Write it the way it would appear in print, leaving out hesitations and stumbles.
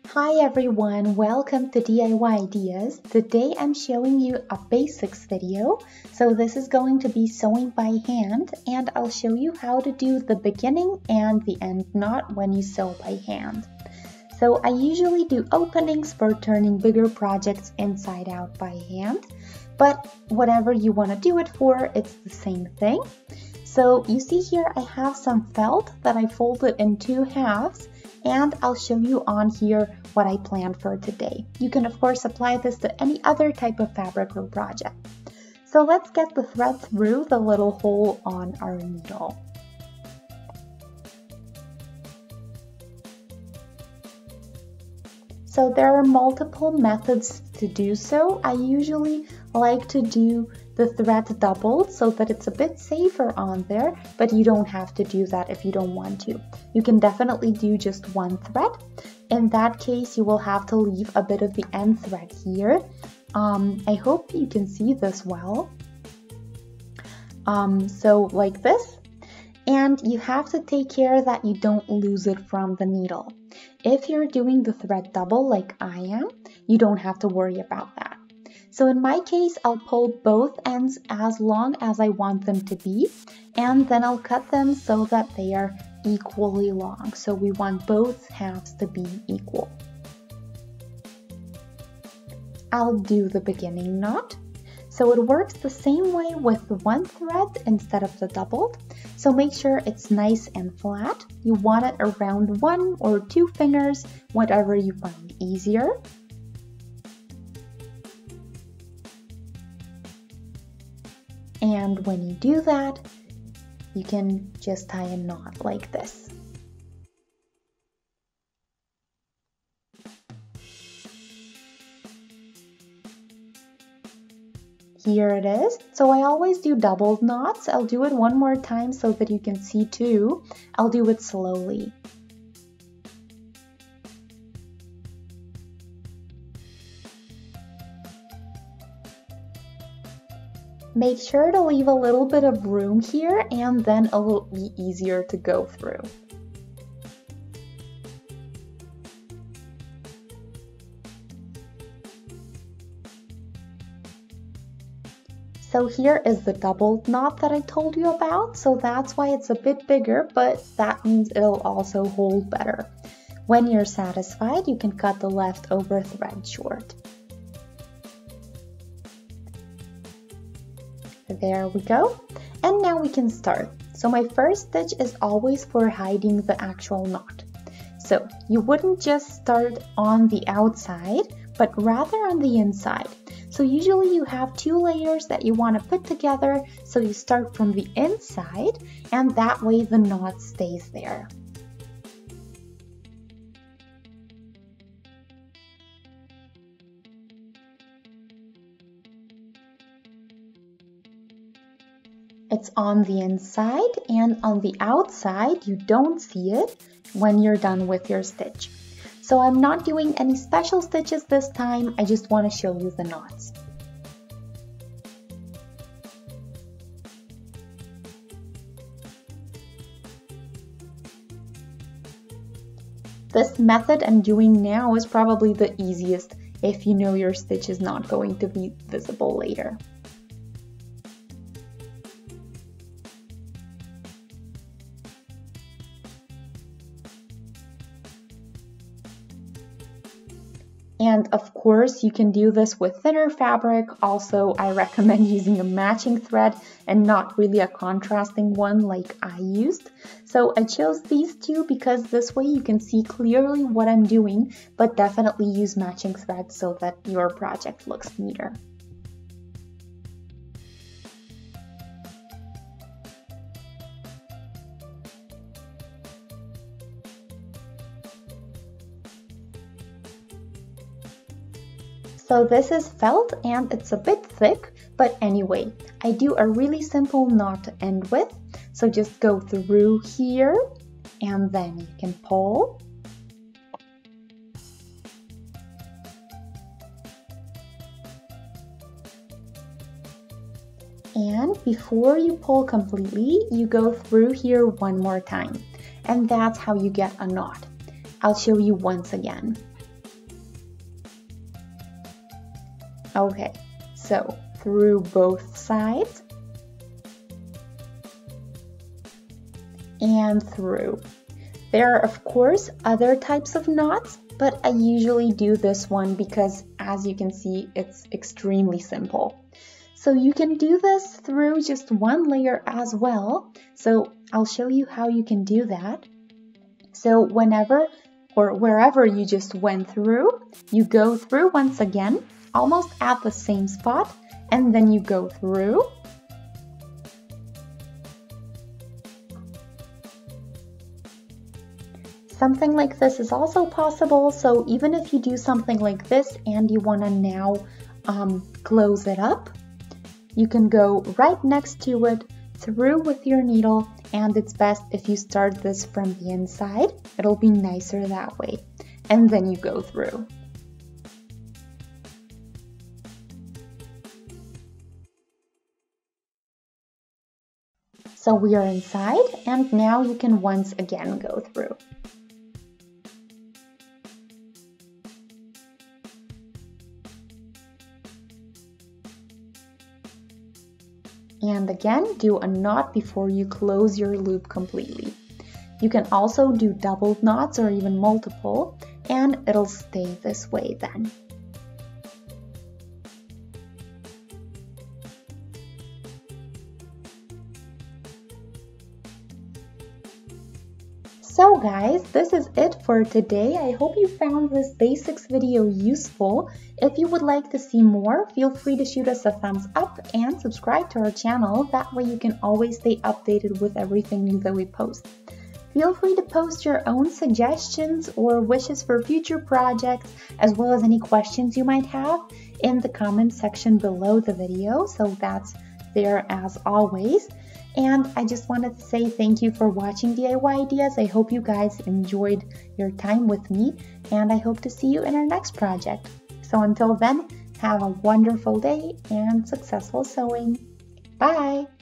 Hi everyone, welcome to DIY Ideas. Today I'm showing you a basics video. So this is going to be sewing by hand and I'll show you how to do the beginning and the end knot when you sew by hand. So I usually do openings for turning bigger projects inside out by hand, but whatever you want to do it for, it's the same thing. So you see here I have some felt that I folded in two halves, and I'll show you on here what I planned for today. You can of course apply this to any other type of fabric or project. So let's get the thread through the little hole on our needle. So there are multiple methods to do so. I usually like to do the thread doubled so that it's a bit safer on there, but you don't have to do that if you don't want to. You can definitely do just one thread. In that case, you will have to leave a bit of the end thread here. I hope you can see this well. So like this. And you have to take care that you don't lose it from the needle. If you're doing the thread double like I am, you don't have to worry about that. So in my case, I'll pull both ends as long as I want them to be, and then I'll cut them so that they are equally long. So we want both halves to be equal. I'll do the beginning knot. So it works the same way with the one thread instead of the doubled. So make sure it's nice and flat. You want it around 1 or 2 fingers, whatever you find easier. And when you do that, you can just tie a knot like this. Here it is. So I always do doubled knots. I'll do it one more time so that you can see too. I'll do it slowly. Make sure to leave a little bit of room here and then it'll be easier to go through. So here is the doubled knot that I told you about. So that's why it's a bit bigger, but that means it'll also hold better. When you're satisfied, you can cut the leftover thread short. There we go. And now we can start. So my first stitch is always for hiding the actual knot. So you wouldn't just start on the outside, but rather on the inside. So usually you have 2 layers that you want to put together, so you start from the inside and that way the knot stays there. It's on the inside, and on the outside you don't see it when you're done with your stitch. So I'm not doing any special stitches this time, I just want to show you the knots. This method I'm doing now is probably the easiest if you know your stitch is not going to be visible later. And of course, you can do this with thinner fabric. Also, I recommend using a matching thread and not really a contrasting one like I used. So I chose these two because this way you can see clearly what I'm doing, but definitely use matching threads so that your project looks neater. So this is felt and it's a bit thick, but anyway, I do a really simple knot to end with. So just go through here and then you can pull. And before you pull completely, you go through here one more time. And that's how you get a knot. I'll show you once again. Okay, so through both sides and through. There are of course other types of knots, but I usually do this one because as you can see, it's extremely simple. So you can do this through just one layer as well. So I'll show you how you can do that. So whenever or wherever you just went through, you go through once again, almost at the same spot, and then you go through. Something like this is also possible, so even if you do something like this and you want to now close it up, you can go right next to it, through with your needle, and it's best if you start this from the inside. It'll be nicer that way. And then you go through. So we are inside, and now you can once again go through. And again, do a knot before you close your loop completely. You can also do doubled knots or even multiple, and it'll stay this way then. So guys, this is it for today. I hope you found this basics video useful. If you would like to see more, feel free to shoot us a thumbs up and subscribe to our channel. That way you can always stay updated with everything new that we post. Feel free to post your own suggestions or wishes for future projects, as well as any questions you might have in the comment section below the video. So that's there as always. And I just wanted to say thank you for watching DIY Ideas. I hope you guys enjoyed your time with me, and I hope to see you in our next project. So until then, have a wonderful day and successful sewing. Bye!